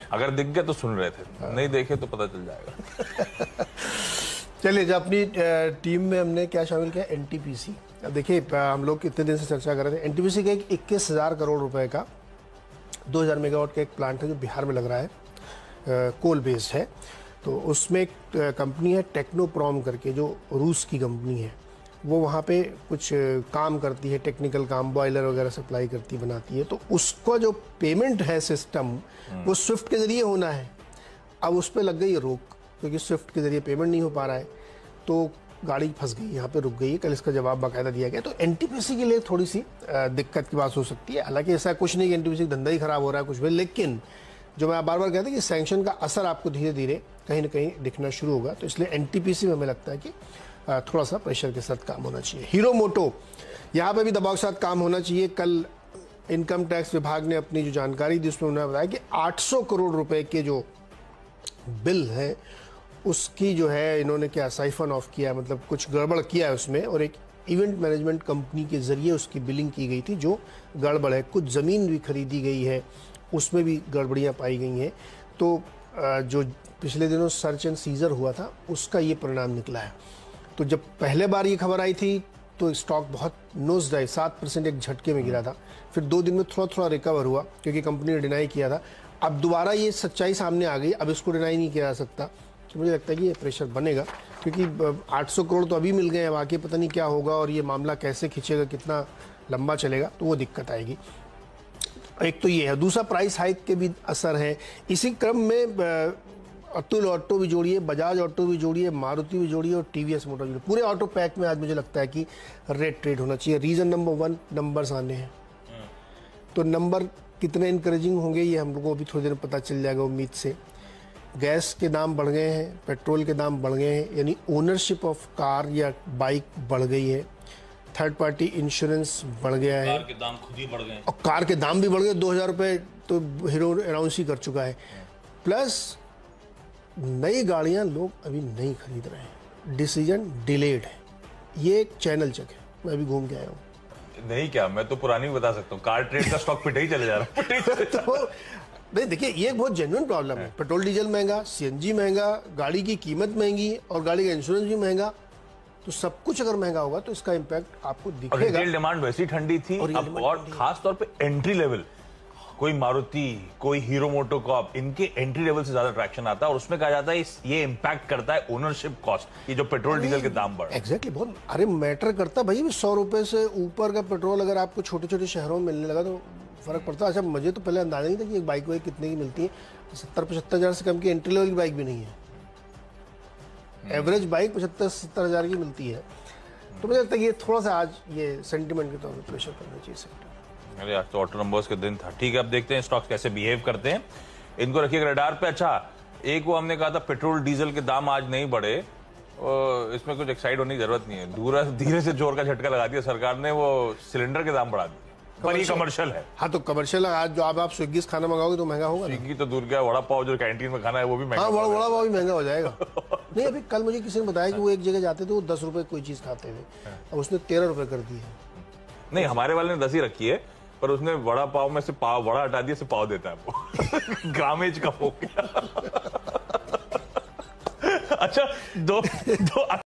अगर दिख गया तो सुन रहे थे, नहीं देखे तो पता चल जाएगा। चलिए, जो अपनी टीम में हमने क्या शामिल किया, एनटीपीसी। अब देखिए, हम लोग कितने दिन से चर्चा कर रहे थे, एनटीपीसी का 21,000 करोड़ रुपए का 2000 मेगावाट का एक प्लांट है जो बिहार में लग रहा है, कोल बेस्ड है। तो उसमें एक कंपनी है टेक्नोप्रॉम करके, जो रूस की कंपनी है, वो वहाँ पे कुछ काम करती है, टेक्निकल काम, बॉयलर वगैरह सप्लाई करती बनाती है। तो उसका जो पेमेंट है सिस्टम, वो स्विफ्ट के ज़रिए होना है। अब उस पर लग गई है रोक, क्योंकि स्विफ्ट के ज़रिए पेमेंट नहीं हो पा रहा है, तो गाड़ी फंस गई, यहाँ पे रुक गई है। कल इसका जवाब बाकायदा दिया गया। तो एनटीपीसी के लिए थोड़ी सी दिक्कत की बात हो सकती है। हालांकि ऐसा कुछ नहीं कि एनटीपीसी का धंधा ही खराब हो रहा है कुछ भी, लेकिन जो मैं बार बार कहता हूँ कि सैंक्शन का असर आपको धीरे धीरे कहीं ना कहीं दिखना शुरू होगा। तो इसलिए एनटीपीसी में हमें लगता है कि थोड़ा सा प्रेशर के साथ काम होना चाहिए। हीरो मोटो, यहाँ पे भी दबाव के साथ काम होना चाहिए। कल इनकम टैक्स विभाग ने अपनी जो जानकारी दी उसमें उन्होंने बताया कि 800 करोड़ रुपए के जो बिल है उसकी जो है इन्होंने क्या साइफन ऑफ किया, मतलब कुछ गड़बड़ किया है उसमें, और एक इवेंट मैनेजमेंट कंपनी के जरिए उसकी बिलिंग की गई थी जो गड़बड़ है। कुछ ज़मीन भी खरीदी गई है, उसमें भी गड़बड़ियाँ पाई गई हैं। तो जो पिछले दिनों सर्च एंड सीजर हुआ था उसका ये परिणाम निकला है। तो जब पहले बार ये खबर आई थी तो स्टॉक बहुत नोज डाइव 7% एक झटके में गिरा था। फिर 2 दिन में थोड़ा थोड़ा रिकवर हुआ क्योंकि कंपनी ने डिनाई किया था। अब दोबारा ये सच्चाई सामने आ गई, अब इसको डिनाई नहीं किया जा सकता। तो मुझे लगता है कि ये प्रेशर बनेगा, क्योंकि 800 करोड़ तो अभी मिल गए हैं, बाकी पता नहीं क्या होगा और ये मामला कैसे खींचेगा, कितना लंबा चलेगा, तो वो दिक्कत आएगी। एक तो ये है, दूसरा प्राइस हाइक के भी असर है। इसी क्रम में अतुल ऑटो भी जोड़िए, बजाज ऑटो भी जोड़िए, मारुति भी जोड़िए और टीवीएस मोटर भी। पूरे ऑटो पैक में आज मुझे लगता है कि रेट ट्रेड होना चाहिए। रीजन नंबर 1, नंबर्स आने हैं। तो नंबर कितने इनकरेजिंग होंगे ये हम लोगों को अभी थोड़ी देर में पता चल जाएगा उम्मीद से। गैस के दाम बढ़ गए हैं, पेट्रोल के दाम बढ़ गए हैं, यानी ओनरशिप ऑफ कार या बाइक बढ़ गई है। थर्ड पार्टी इंश्योरेंस बढ़ गया है, कार के दाम खुद ही बढ़ गए और कार के दाम भी बढ़ गए। 2000 रुपये तो हीरो अनाउंस ही कर चुका है। प्लस नई गाड़ियां लोग अभी नहीं खरीद रहे हैं, डिसीजन डिलेड है। ये एक चैनल चेक है, मैं अभी घूम के आया हूँ। नहीं क्या, मैं तो पुरानी भी बता सकता हूँ, कार ट्रेड का स्टॉक पिट ही चले जा रहा है। तो नहीं, देखिए ये एक बहुत जेन्युइन प्रॉब्लम है। पेट्रोल डीजल महंगा, सीएनजी महंगा, गाड़ी की कीमत महंगी और गाड़ी का इंश्योरेंस भी महंगा। तो सब कुछ अगर महंगा होगा तो इसका इम्पैक्ट आपको दिखेगा। रिटेल डिमांड वैसी ठंडी थी अब, और खास तौर पे एंट्री लेवल, कोई मारुति, कोई हीरो मोटो कॉप, इनके एंट्री लेवल से ज्यादा ट्रैक्शन आता है और उसमें कहा जाता है ये इम्पैक्ट करता है ओनरशिप कॉस्ट, ये जो पेट्रोल डीजल के दाम बढ़। एग्जैक्टली, बहुत अरे मैटर करता है भाई। 100 रुपए से ऊपर का पेट्रोल अगर आपको छोटे छोटे शहरों में मिलने लगा तो फर्क पड़ता है। अच्छा, मुझे तो पहले अंदाजा नहीं था कि एक बाइक वाइक कितने की मिलती है। 70-75 हज़ार से कम की एंट्री लेवल की बाइक भी नहीं है। एवरेज बाइक 75-70 हज़ार की मिलती है। तो मुझे लगता है ये थोड़ा सा आज ये सेंटिमेंट के तौर पर प्रेशर करना चाहिए सेक्टर। अरे आज तो ऑटो नंबर्स के दिन था। ठीक है, अब देखते हैं स्टॉक्स कैसे बिहेव करते हैं, इनको रखिएगा रडार पे। अच्छा, एक वो हमने कहा था पेट्रोल डीजल के दाम आज नहीं बढ़े, इसमें कुछ एक्साइट होने की जरूरत नहीं है। धीरे से जोर का झटका लगा दिया सरकार ने, वो सिलेंडर के दाम बढ़ा दिए। पर ये कमर्शियल है। हाँ, तो कमर्शियल आज जो आप स्विगी से खाना मंगाओगे तो महंगा होगा। स्विगी तो दूर गया, वड़ा पाव जो कैंटीन में खाना है वो भी महंगा। हाँ, वड़ा पाव भी महंगा हो जाएगा। नहीं, अभी कल मुझे किसी ने बताया कि वो एक जगह जाते थे, वो 10 रुपए कोई चीज खाते थे, अब उसने 13 रुपए कर दी है। नहीं, हमारे वाले ने 10 ही रखी है, पर उसने वड़ा पाव में से पाव वड़ा हटा दिया, से पाव देता है वो। ग्रामेज का हो गया। अच्छा, दो